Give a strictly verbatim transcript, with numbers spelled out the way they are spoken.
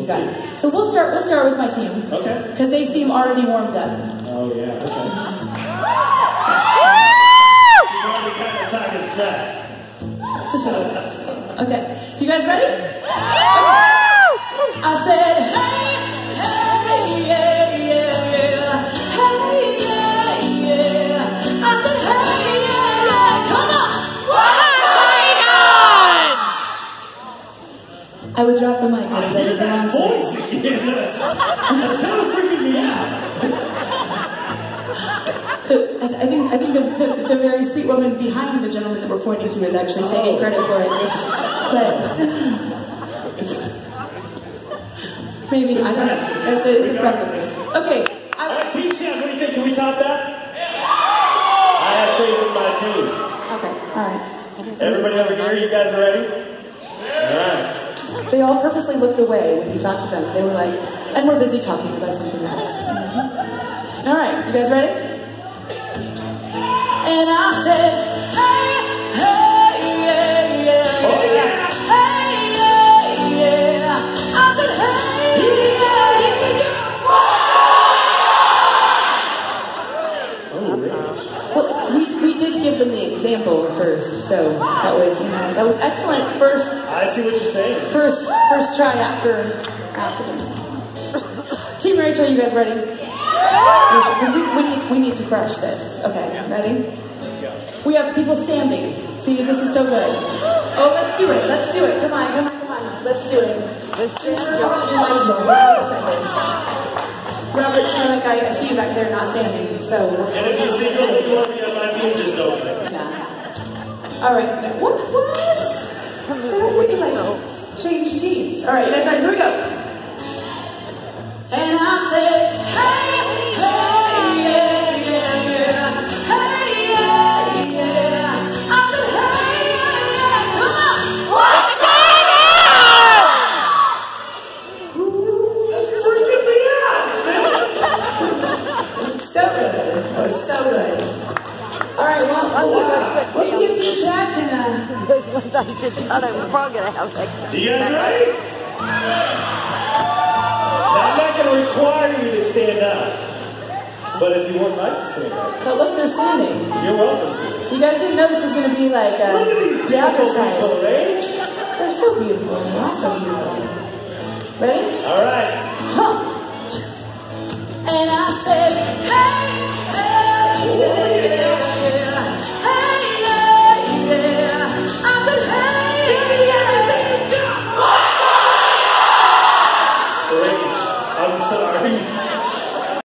Okay. So we'll start. We'll start with my team. Okay. Because they seem already warmed up. Oh yeah. Okay. He's already kind of talking smack. Just a little bit. Just a little bit. Okay. You guys ready? I said, hey, hey, yeah, yeah, yeah. Hey, yeah, yeah. I said, hey, yeah, yeah. Come on. I would drop the mic because I did the wrong voice again. That's, that's kind of freaking me out. the, I, I think I think the, the, the very sweet woman behind the gentleman that we're pointing to is actually taking credit for it. But maybe I don't know. It's, a, it's impressive. Okay. I, All right, Team Champ, what do you think? Can we top that? I have faith in my team. Okay. All right. Everybody over here, you guys are ready? All right. They all purposely looked away when you talked to them. They were like, and we're busy talking about something else. Mm-hmm. All right, you guys ready? And I said, hey, hey, yeah, yeah, oh, yeah. Hey, yeah, yeah. I said, hey, yeah, yeah. Oh, really? Well, we, we did give them the example first, so that was, you know, that was excellent first. I see what you're saying. First, first try after, after them. Team Rachel, you guys ready? Because we, we need, we need to crush this. Okay, ready? We have people standing. See, this is so good. Oh, let's do it. Let's do it. Come on, come on, come on. Let's do it. Just for you might as well. Robert, Sherlock, I, I see you back there not standing. So. And if you see somebody you want to be on my team, just don't say. Yeah. All right. What? What? I don't need to like change teams. All right, you guys ready? Here we go. And I said, hey, hey, yeah, yeah, yeah. Hey, yeah, yeah. I said, hey, yeah, yeah. Come on. What's going on? That's freaking me out. So good. Oh, so good. All right, well, well let's get to the track and uh. You guys ready? Now, I'm not going to require you to stand up, but if you would like to stand up, But look, they're standing. you're welcome to. You guys didn't know this was going to be like a Look at these beautiful people, right? They're so beautiful. They're all so beautiful. Ready? All right. Huh. And I said, hey, hey, yeah, yeah, yeah. Hey, yeah, yeah. I said, hey, yeah, yeah. Great. I'm sorry.